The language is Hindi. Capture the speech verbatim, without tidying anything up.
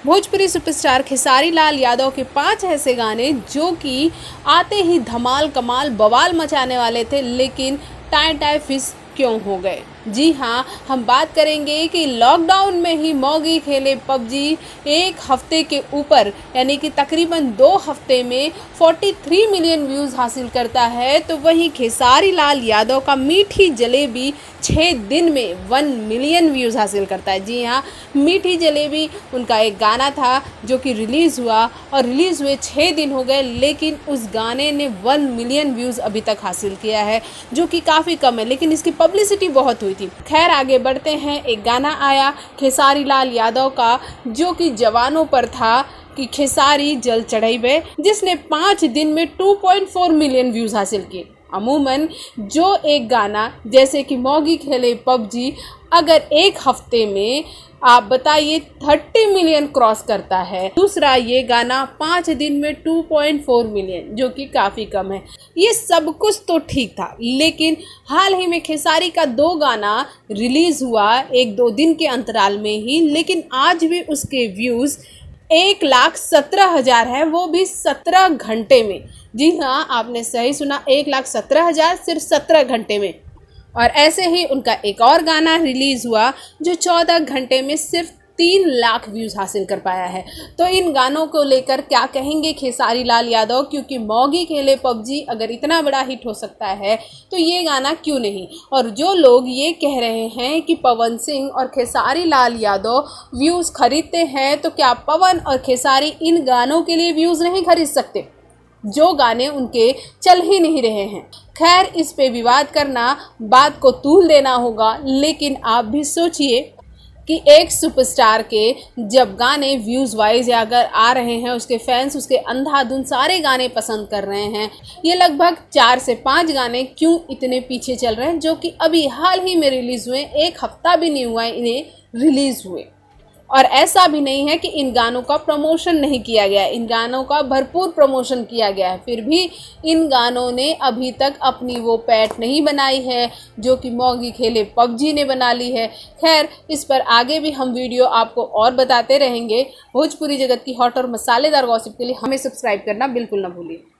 भोजपुरी सुपरस्टार खेसारी लाल यादव के पांच ऐसे गाने जो कि आते ही धमाल कमाल बवाल मचाने वाले थे, लेकिन टाई टाई फिश क्यों हो गए। जी हाँ, हम बात करेंगे कि लॉकडाउन में ही मौगी खेले पबजी एक हफ्ते के ऊपर यानी कि तकरीबन दो हफ्ते में तैंतालीस मिलियन व्यूज़ हासिल करता है, तो वहीं खेसारी लाल यादव का मीठी जलेबी छः दिन में वन मिलियन व्यूज़ हासिल करता है। जी हाँ, मीठी जलेबी उनका एक गाना था जो कि रिलीज़ हुआ और रिलीज़ हुए छः दिन हो गए, लेकिन उस गाने ने वन मिलियन व्यूज़ अभी तक हासिल किया है, जो कि काफ़ी कम है, लेकिन इसकी पब्लिसिटी बहुत हुई थी। खैर आगे बढ़ते हैं। एक गाना आया खेसारी लाल यादव का जो कि जवानों पर था कि खेसारी जल चढ़ाइबे, जिसने पाँच दिन में दो पॉइंट चार मिलियन व्यूज़ हासिल किए। अमूमन जो एक गाना जैसे कि मौगी खेले पबजी अगर एक हफ्ते में आप बताइए तीस मिलियन क्रॉस करता है, दूसरा ये गाना पाँच दिन में दो पॉइंट चार मिलियन, जो कि काफ़ी कम है। ये सब कुछ तो ठीक था, लेकिन हाल ही में खेसारी का दो गाना रिलीज़ हुआ एक दो दिन के अंतराल में ही, लेकिन आज भी उसके व्यूज़ एक लाख सत्रह हज़ार है, वो भी सत्रह घंटे में। जी हाँ, आपने सही सुना, एक लाख सत्रह हज़ार सिर्फ सत्रह घंटे में। और ऐसे ही उनका एक और गाना रिलीज़ हुआ जो चौदह घंटे में सिर्फ तीन लाख व्यूज़ हासिल कर पाया है। तो इन गानों को लेकर क्या कहेंगे खेसारी लाल यादव, क्योंकि मौगी खेले पबजी अगर इतना बड़ा हिट हो सकता है तो ये गाना क्यों नहीं। और जो लोग ये कह रहे हैं कि पवन सिंह और खेसारी लाल यादव व्यूज़ खरीदते हैं, तो क्या पवन और खेसारी इन गानों के लिए व्यूज़ नहीं खरीद सकते जो गाने उनके चल ही नहीं रहे हैं। खैर, इस पे विवाद करना बात को तूल देना होगा, लेकिन आप भी सोचिए कि एक सुपरस्टार के जब गाने व्यूज़ वाइज या अगर आ रहे हैं, उसके फैंस उसके अंधाधुंध सारे गाने पसंद कर रहे हैं, ये लगभग चार से पाँच गाने क्यों इतने पीछे चल रहे हैं जो कि अभी हाल ही में रिलीज़ हुए, एक हफ्ता भी नहीं हुआ इन्हें रिलीज़ हुए। और ऐसा भी नहीं है कि इन गानों का प्रमोशन नहीं किया गया, इन गानों का भरपूर प्रमोशन किया गया है, फिर भी इन गानों ने अभी तक अपनी वो पैठ नहीं बनाई है जो कि मौगी खेले पबजी ने बना ली है। खैर, इस पर आगे भी हम वीडियो आपको और बताते रहेंगे। भोजपुरी जगत की हॉट और मसालेदार गॉसिप के लिए हमें सब्सक्राइब करना बिल्कुल ना भूलिए।